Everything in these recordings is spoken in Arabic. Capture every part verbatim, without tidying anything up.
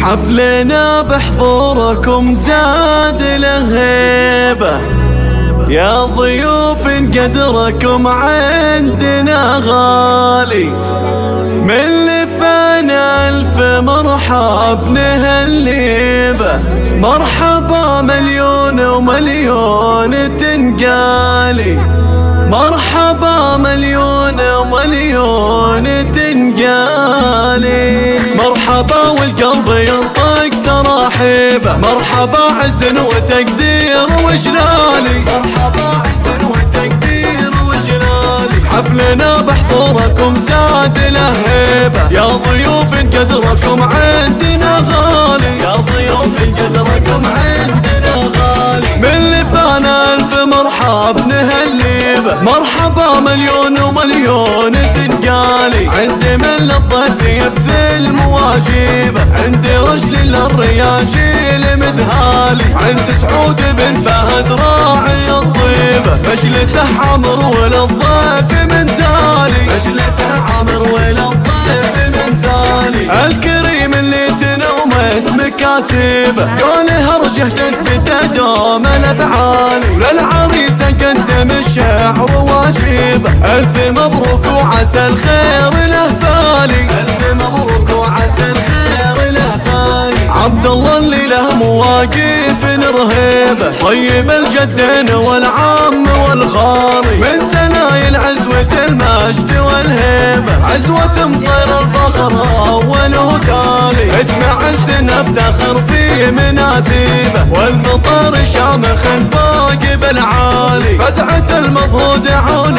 حفلنا بحضوركم زاد له هيبة، يا ضيوف قدركم عندنا غالي. من لفانا ألف مرحب نهليبه، مرحبا مليون ومليون تنقالي، مرحبا مليون ومليون تنقالي. مرحبا والقلب ينطق تراحيبه، مرحبا عز وتقدير وجلالي، مرحبا عز وتقدير وجلالي. حفلنا بحضوركم زاد له هيبه، يا ضيوف قدركم عندنا غالي، يا ضيوف قدركم عندنا غالي. من لفانا ألف مرحب نهليبه، مرحبا مليون ومليون تنقالي. عندي من للضيف يبذل مواجيبه، عندي رشل للرياجيل مذهالي. عند سعود بن فهد راعي الطيبه، مجلسه عمر وللضيف من تالي، مجلسه عمر وللضيف من تالي. الكريم اللي تنوم اسم كاسيبه، قوله ارجه تثبت دوم الافعال. وللعريس قدم الشعر واجيبه، الف مبروك وعسى الخير له فالي، الف مبروك وعسى الخير له فالي. عبد الله اللي له مواقف رهيبه، طيب الجدين والعم والخالي. من ثنايا عزوة المجد والهيبه، عزوة مطير الفخر اول وتالي. اسمع عز نفتخر في مناسيبه، والمطر شامخ فوق بالعالي. فزعة المفروض عون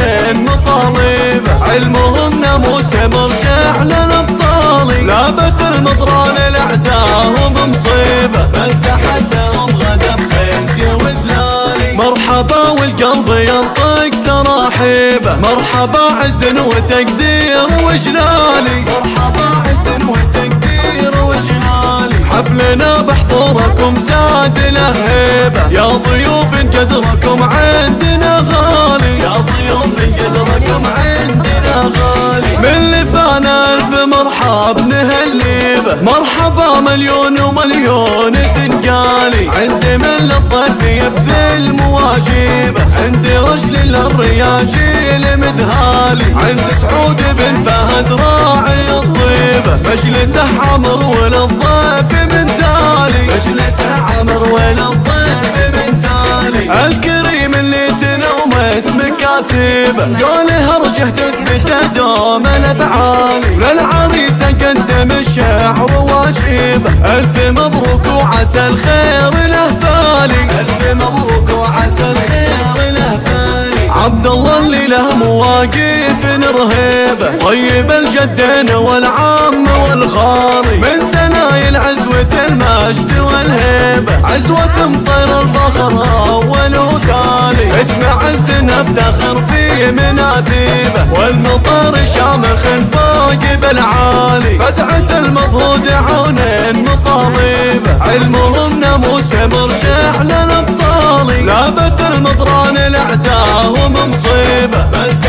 مطالبه، علمهم ناموس مرجع للابطالي. لابت المطران الاعداهم مصيبه، بل تحداهم غدا بخزي وذلالي. مرحبا والقلب ينطق تراحيبه، مرحبا عز وتقدير وجلالي، مرحبا عز وتقدير وجلالي. حفلنا بحضوركم زاد له هيبه، يا ضيوف قدركم عندنا غالي، يا ضيوف قدركم عندنا غالي. من لفانا ألف مرحب نهليبه، مرحبا مليون ومليون تنقالي. عندي من للضيف يبذل مواجيبه، عندي رشل للرياجيل مذهالي. عند سعود بن فهد راعي الطيبه، مجلسه عمر وللضيف من تالي، مجلسه عمر وللضيف من تالي. الكريم اللي تنوم اسم كاسيبه، قوله ارجه تثبت دوم الافعال. وللعريس قدم الشعر واجيبه، الف مبروك وعسى الخير له فالي، الف مبروك وعسى الخير له فالي. عبد الله اللي له مواقف رهيبه، طيب الجدين والعم والخالي. من ثنايا عزوة المجد والهيبه، عزوة مطير الفخر اول وتالي. اسمع عز نفتخر في مناسيبه، والمطر شامخ فوق بالعالي. فزعة المفروض عون مطالبه، علمهم ناموس مرجع للابطالي. لابت المطران الاعداهم مصيبه،